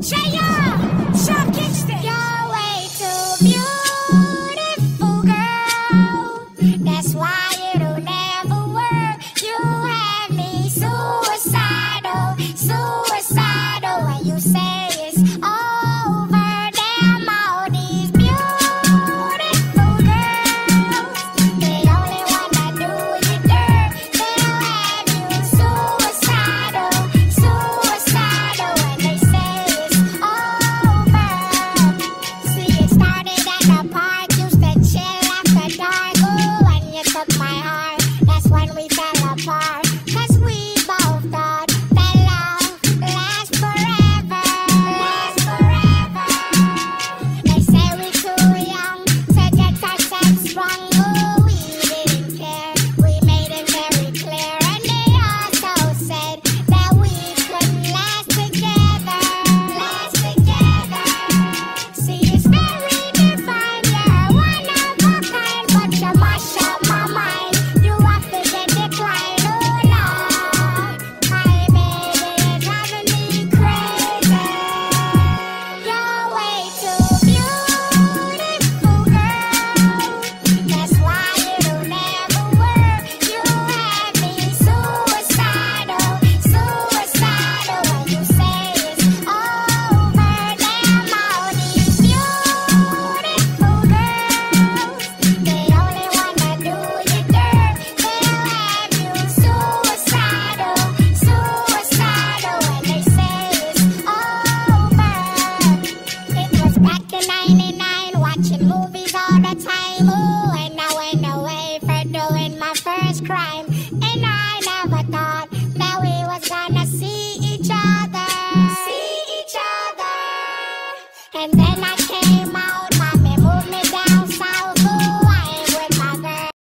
You're way too beautiful, girl. That's why it'll never work. You have me suicidal, suicidal. When you say it's over, damn all these beautiful girls, they only wanna do you dirt. They'll have you suicidal, suicidal. When they say it's over. See, it started at the park, used to chill after dark. Ooh, when you took my heart, that's when we fell apart. 'Cause we both thought that love lasts forever, lasts forever. They say we too young to get ourselves sprung. Ooh, we didn't care, we made it very clear. And they also said that we couldn't last together, last together. See, it's very divine, you're one of a kind, but you mash up my mind. You have to get declined, oh Lord. My baby is driving me crazy. You're way too beautiful, girl. That's why it'll never work. You have me suicidal, suicidal. When you say it's over, damn all these beautiful girls, they only wanna do you dirt. They'll have you suicidal, suicidal. When they say it's over. It was back in '99, watching movies all the time. Ooh, and I went away for doing my first crime. And I never thought that we was gonna see each other, see each other. And then I came